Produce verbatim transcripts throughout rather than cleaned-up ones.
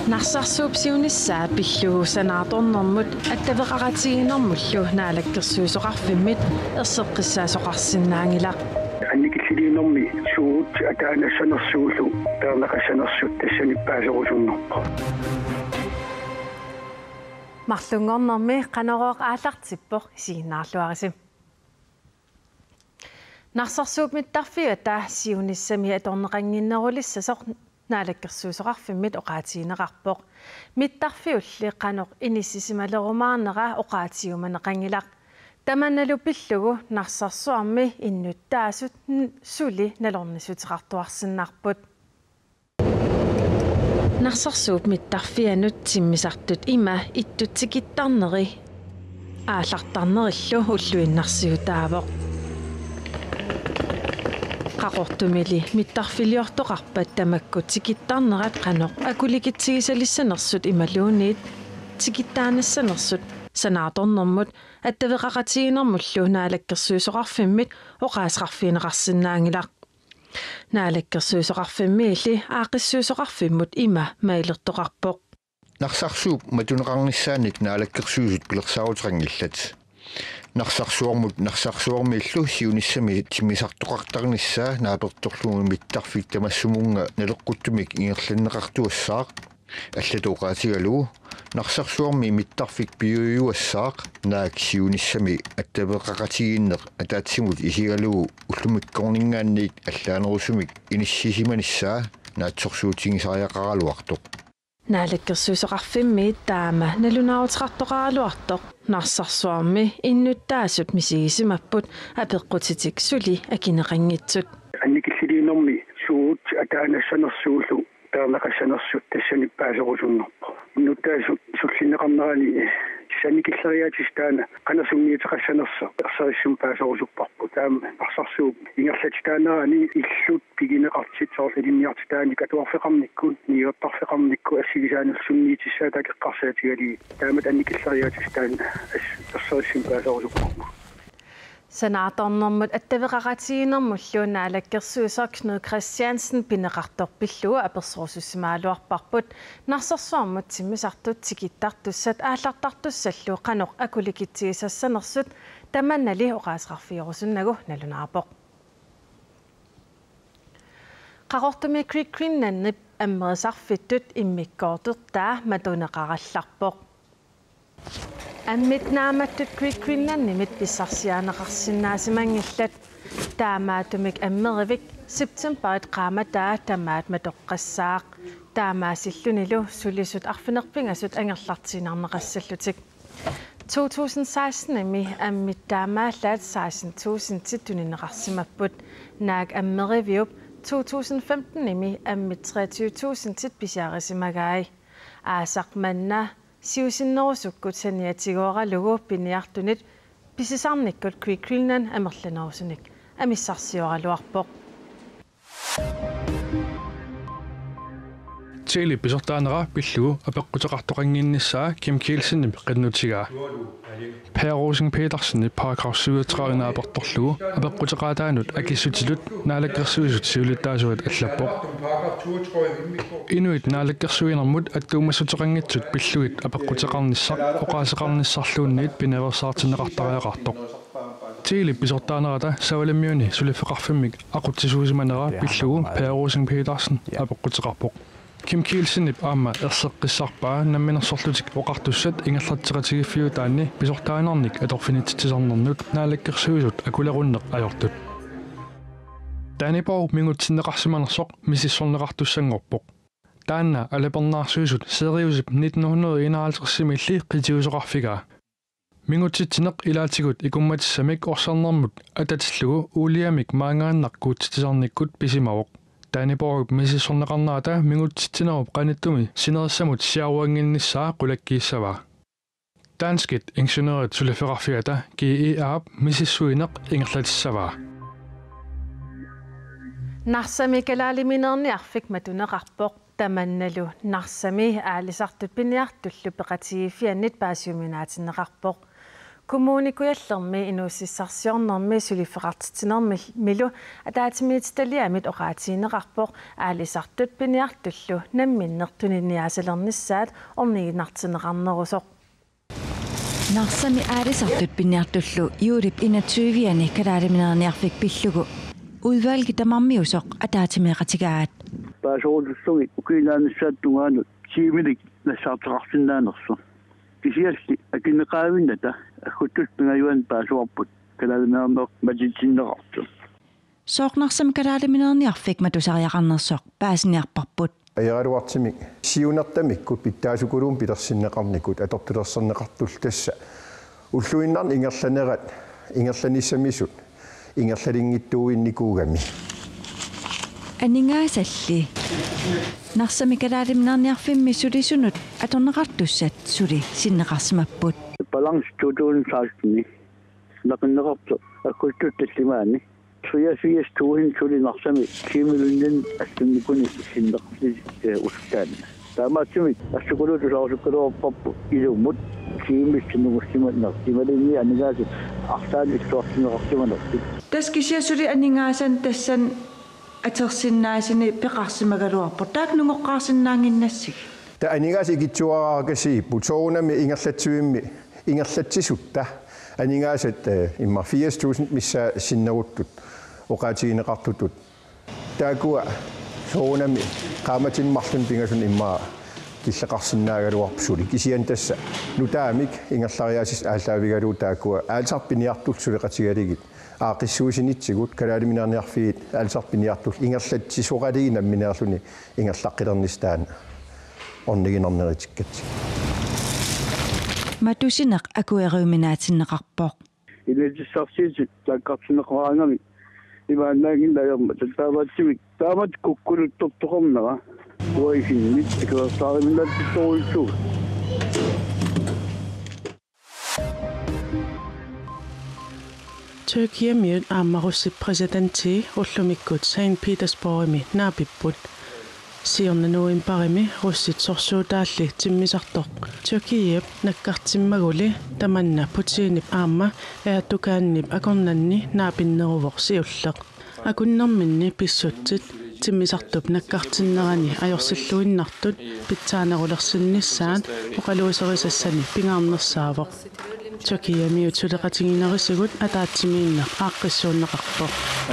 Narsarsuupsiunissaa pillu sanaatornermut attavеqaratiginermullu naalakkersuusoqarfimmit erseqqissaasoqarsinnaangila annikilliliinermi suut ataanassanersuullu taernaqassanersut tassanippaasоqусуннерпо марлунгорнэрми qanoroq ааллартиппо сигиннаарлуариси нарсарсуупмиттарфиу таа сиунissami аторнеқангиннерулиссасоқ наалаккерсуусоқарфиммит оqaатигинеқарпоқ миттарфиулли қаноқ иниссисималерумаарнера оqaатигуманеқангилақ таманналу пиллугу нарсарсуарми иннуттаасут сули налорнисутеқартуарсиннарпут нарсарсууп миттарфианут тиммисартут има иттутсикиттарнери ааллартарнериллу уллуиннарсиутаавоқ qaqortumili mittarfiliortoqarpat tamakkut tikittarnerat qanoq akulikitsigисалиссанерсут ималуунит тикиттаанассанерсут санааторнэрмут аттавеқақатигинермуллу наалаккерсуусоқарфиммит оqaасеқарфиинеқарсинаангилақ наалаккерсуусоқарфиммиилли аақиссуусоқарфиммут има маилертоқарпоқ нарсарсууп матунеқарниссааник наалаккерсуусут пилерсаарутеқангиллат нарсарсуормут нарсарсуормииллу сиунissami тимисартоқартарнissaa нааперторлугу миттарфик тамассумунга налеққуттумик ингерланнеқартуассаақ аллатоқаатигалуу нарсарсуорми миттарфик пиуюассаақ наак сиунissami аттавеқақатигиннеқ атаатсимут исигалуу уллумиккорнингаанниит аллаанерусумик иниссисиманиссаа наатсорсуутигисариақаралуартоқ наалаккерсуусоқарфимми таама налунаарутеқартоқаралуартоқ нарсарсуарми иннуттаасут мисигисимаппут апеққутитик сули акинеқангитсут анникиллилиинерми суут атаанассанерсууллу таернақассанерсут тассаниппаасоқусуннерпо иннуттаасут суллинеқарнерани санникиллериаатистаана қанасунгиитеқассанерса ерсариссум паасоқусуппарпу таама арсарсууп ингерлатитаанаани иллут пигинеқартит соор илинниартитаани катуарфеқарниккун ниуаттарфеқарникку ассигисаанулсунниитиссаа такеққарсаатигали таамат анникиллериаатистаана ерсариссум паасоқусуппарпу санааторнэрмут аттавеқақатигинермуллу наалаккерсуусоо Knud Christiansen пинеқарторпиллуа аперсорусуссимаалуарпарпут нарсарсуармут тиммисартут тикиттартуссат ааллартартуссаллу қаноқ акуликитсигисассанерсут таманнали оqaасеқарфиорусуннагу налунаарпоқ қақортуми криккриннаннип аммерисарфиттут иммиккоортут таа матунеқаралларпоқ аммит нааматтут криккриннаннимит писсарсиаанеқарсинаасимангиллат таамаатумик аммеривик септемберит qaamataa tamaat matoqqassaaq taamaasillunilу sulisut arfinerpingasut angerlartinarneqassаллутик to tusind og seksten imi ammit taamaallaat seksten tusind titunineqarsimapпут naak ammeriviup to tusind og femten imi ammit treogtyve tusind tit pisiarisimagaai aasaqmanna siusinnerusukkut saniatigooralugu piniartunit pisisarnikkut krikrilnan amerlanerusunik amissarsiоралуарпоқ Tili pisortaanera pillugu apeqqutеqartoqangiinnissaa Kim Kielsen qennutigaa Per Rosing Petersen paragraf syvogtredive naapertorlugu apeqqutеqaataanut akissutilut naalakkersuisut siuluttaasuat allappoq Inuit naalakkersuinermut attuumassutеqangitsut pillugit apeqqutеqarnissaq oqaaseqarnissarluunniit pineversaartineqartariaqartoq Tili pisortaanerata savalammiuni sulifeqarfimmik aqutsisuusimanera pillugu Per Rosing Petersen apeqqutеqarpoq Kim Kielsenip aama erseqqissarpaa namminersorlutik oqartussat ingerlatteqatigiffiu taanni pisortaanernik atorfinitsisarnernut naalakkersuisut akulerunneq ajortut Taanipau mingutsinneqarsimanersoq misissorneqartussangorpoq taanna alapernaarsuisut seriusip nitten enoghalvtreds-milli qitiusoqarfigaa Mingutittineq ilaatigut ikummatissamik orsernermut atatillugu uuliamik maangaannarkuutsitisarnikkut pisimavoq Taaniporup misissorneqarnaata mingutittinerup qanittumi sinerissamut siaruanginnissaa qulakkiissavaa Danskit ingeniørit sulifeqarfigata G E aap misissuineq ingerlatissavaa Narsami kalaaliminerniarfik matuneqarpoq tamannalu narsami aalisartut piniartullu peqatigifiannit paasiuminaatineqarpoq Kommunikuyallermi inuussissarsiornermi sulifeqartitinermi milu ataatimiitaliamit oqaatiineqarpoq aalisartut piniartullu namminnertuniniaasalernissaat orniginartineqarnerusoq Narsami aalisartut piniartullu juulip inatsuiviani kalaaliminerniarfik pillugu udvalgi tamarmiusoq ataatimeeqatigaat paasorulussugi ukiinaannissaattungaanut siimilik nassarteqarsinnaanersu kisialli akineqaavinnata аккуттут пингаюан паасуарпут калаалимиарнеқ матитсиннеқарту сооқнарсами калаалиминерниарфик матусариақарнерсоқ паасиниарпарпут аяралуартимик сиунертамиккут питтаасукулуум пилерсиннеқарникут атортулерсернеқартул тасса уллуиннарни ингерланерат ингерланиссамисут ингерлалингиттууинникуугами анингаасалли нарсами калаалиминерниарфимми сулисунут аторнеқартуссат сули синнеқарсимаппут баланс тутуун саалтни нақиннеқарту аккуттут таллимаани триасиас туин тулинарсами кимилуннин ассунникуни синнеқарси устаани таамаатсими ассукулуту саусуккалуарпарпу илуммут кимиссиннугуссиманнер тималинни анигааси артаани иксуарсинеқарсиманерти таскисиасули анингаасан тассан атерсиннаасини пеқарсимагалуарпу таак нунгоққарсинаангиннассиг та анигааси китсуараагасси путоунами ингерлатсуимми ингерлатсисутта анингаасат имма firs tusind мисса синнеруттут оқаатигинеқартутут таакуа соонами qaamatimmарлун пингасун имма киллеқарсинаагалуарпсули кисиан тасса нутаамик ингерлариасис ааллаавигалуу таакуа аалсарпиниартулсулеқатигалигит аақиссуусинитсигут калаалиминерниарфиит аалсарпиниартул ингерлатсисоқалиги намминеерлуни ингерлаққилернистаана орнигинернеритиккат матусинеқ акуэриуминаатиннеқарпоқ илэжиссарсиит таккарсинеқараангами имааннаагиннаерма тааваатсимик таамат куккулуттортоқорнера уайхиннит икерсаариминнааттисоруйссуу Tyrkiamiut aammarussi presidentti ullumikut Saint Petersburgimi naapiput siornanuin parimi russit sorsuutaalli timmisartoq Tyrkiip nakkartimmaguli tamanna Putinip aamma eatukaannip akornanni naapinneruvoq siulleq akunnerminni pissutsit timmisartup nakkartinnerani ajorsilluinnartut pitsaanerulersinnissaat oqaluuserisassani pingaarnersaavoq Tyrkiamiut suleqatiginerisigut ataatsimiinneq aaqqissuunneqarpoq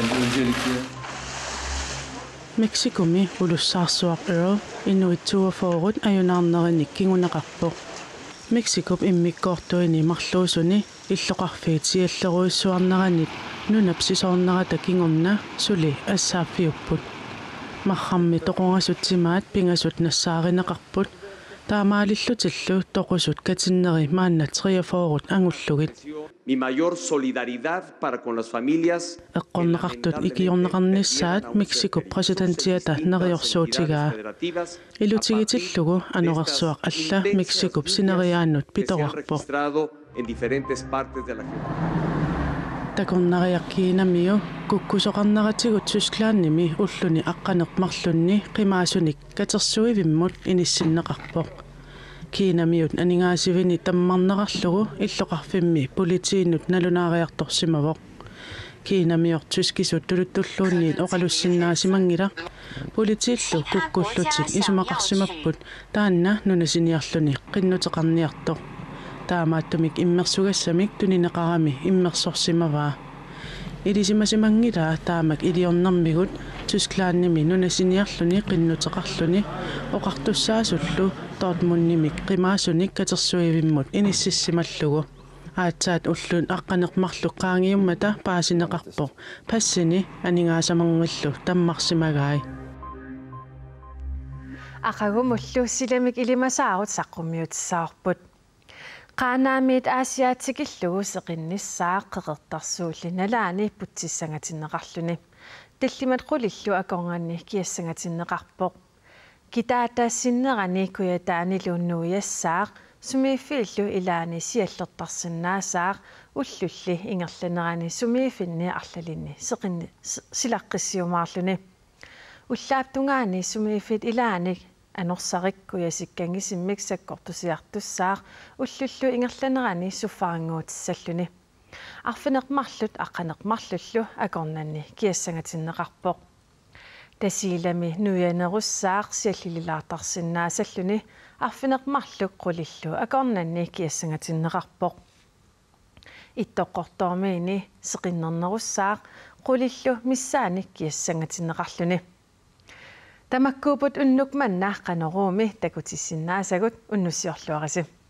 Mexicomi ulussaarsuaq Earl inuittuafoorut ajunaarnerinik kinguneqarpoq Mexico immikkoortuini marluusuni illoqarfiit sialleruissuarneranit nunapsisoornerata kingumna suli assaaffiupput marrammi toqorasutsimaat pingasut nassaaриneqarput taamaalillutillu toqusut katinneri maanna triafoorut angullugit Mi mayor solidaridad para con las familias. Eqqorneqartut ikiorneqarnissaat Mexico presidentiata neriorsuutigaa ilutigitillugu anorersuaq alla Mexico sineriaannut pitorarpoq en diferentes partes de la takornariaqkiinamiu kukkusoqarneratigut Tysklandnimi ulluni aqqaneqmarlunni qimaasunik katersuivimmut inissinneqarpoq Kiinamiut aningaasivini tammarneqarlugu illoqarfimmi politiinut nalunaariartorsimavoq Kiinamior tyskisut tuluttulluunniit oqalussinnaasimanngila politiillu kukkullutik isumaqarsimapput taanna nunasiniarluni qinnuteqarniartoq taamaattumik immersugassamik tunineqarami immersorsimavaa ilisimasimangila taamak iliornermigut Tysklandnimi nunasiniarluni qinnuteqarluni oqartussaasullu Dortmundnimik qimaasunik katersuivimmut inississimallugu aatsaat ulluun aqqaneqmarluq qaangiummata paasineqarpoq passini aningaasamanngillu tammarsimagai aqagumullu silamik ilimasaarut saqqummiutissaaorput qaanaamiit aasiaatikillugu seqinnissaaq qeqertarsuullinalaani putsissangatineqarluni tallimat qulillu akornganni kiassangatineqarpoq Kitaatassinnerani kuyataaniluunnuuyassaaq sumiiffillu ilaani siallertarsinnaasaaq ullulli ingerlanerani sumiifinni arlalinni seqinni silaqqisiumaarluni ullaaptungaani sumiiffit ilaani Anorsarik uyasikkangisimik sakkortusiartussaaq ullullu ingerlanerani suffaranguutissalluni. Arfineqmarlut aqqaneqmarlullu akornanni kiassangatinneqarpoq. Tasiilami nuyanerussaaq siallililaartarsinnaasalluni arfineqmarluk qulillu akornanni kiassangatinneqarpoq. Ittoqqortormiini seqinnernerussaaq qulillu missaani kiassangatinneqarluni. Tamakkuuput unnuk mannaaq qaneruumi takutissinaasagut unnussiorluarasim.